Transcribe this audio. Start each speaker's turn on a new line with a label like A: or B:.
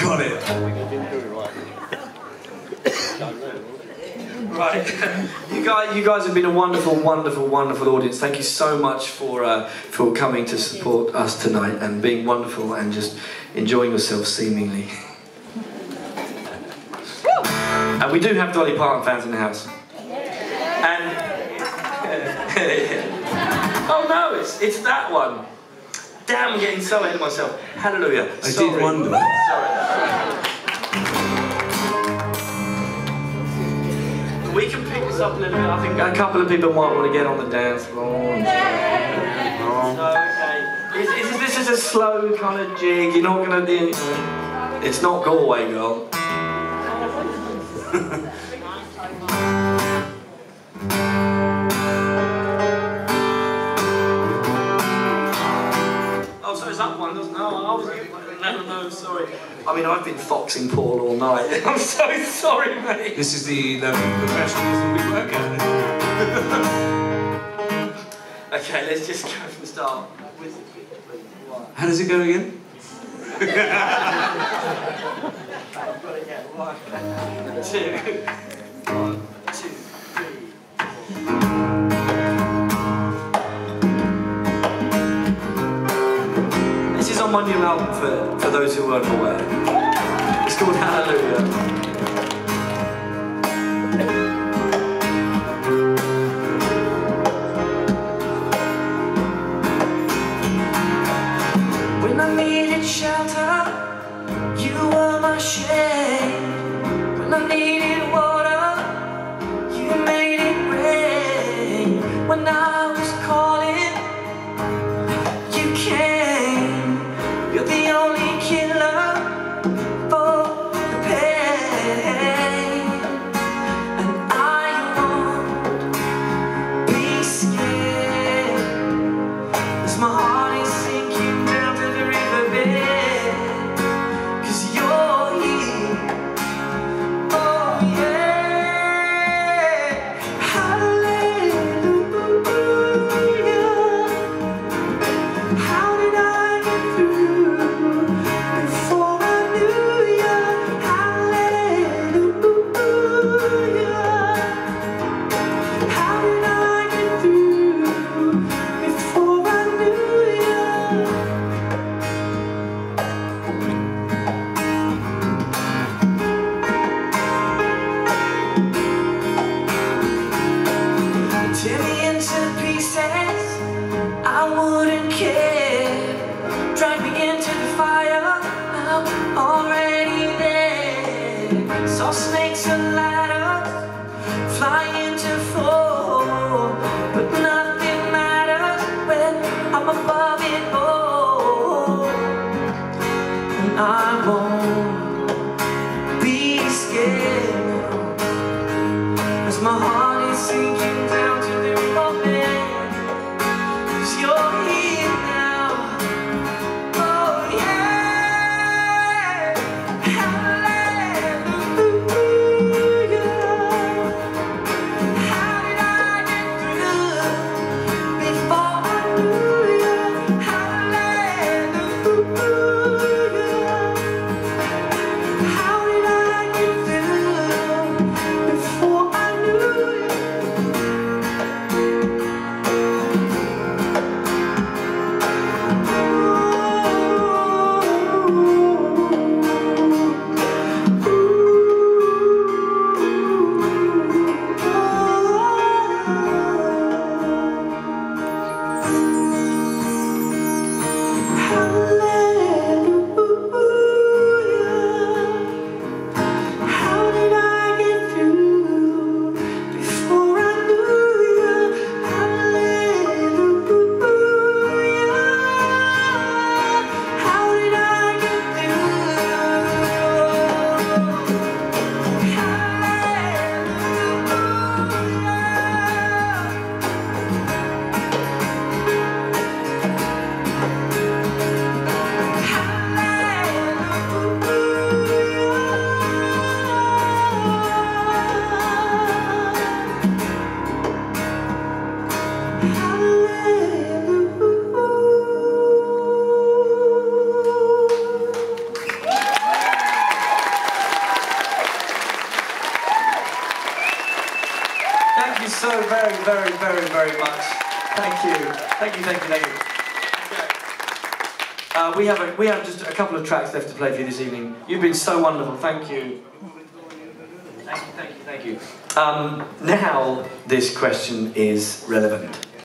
A: got it.
B: Right, you guys have been a wonderful, wonderful, wonderful audience. Thank you so much for coming to support us tonight and being wonderful and just enjoying yourselves seemingly. And we do have Dolly Parton fans in the house. And oh no, it's that one. Damn, I'm getting so ahead of myself. Hallelujah.
A: I did wonder.
B: Sorry. We can pick this up a little bit. I think a couple of people might want to get on the dance floor. So, okay. This is a slow kind of jig. You're not going to do anything. It's not Galway Girl. Oh, so it's that one, doesn't it? No, no, sorry. I mean, I've been foxing Paul all night. I'm so sorry, mate.
A: This is the professionalism we work at.
B: Okay, let's just go from the start.
A: How does it go again?
B: I've got it, yeah. 1, 2, 1, 2, 3. This is on my new album for those who weren't aware. It's called Hallelujah. When I needed shelter, you were my shade. When I needed water, you made it rain. When I was calling, you came. You're the only killer for the pain. And I won't be scared, as my heart is sinking down to the riverbed. 'Cause you're here, oh yeah. Hallelujah. How did I get through before I knew you? Hallelujah. How did I get through before I knew you? Tear me into pieces, I wouldn't care. Drag me into the fire, I'm already there. Saw snakes and ladders fly into fall, but nothing matters when I'm above it all. And I won't be scared, as my heart is sinking down to the moment. 'Cause you're here now, oh yeah. Hallelujah. How did I get through before I knew you? Hallelujah. you so very, very, very, very much. Thank you. Thank you, thank you, thank you. We have just a couple of tracks left to play for you this evening. You've been so wonderful. Thank you. Thank you, thank you, thank you. Now this question is relevant.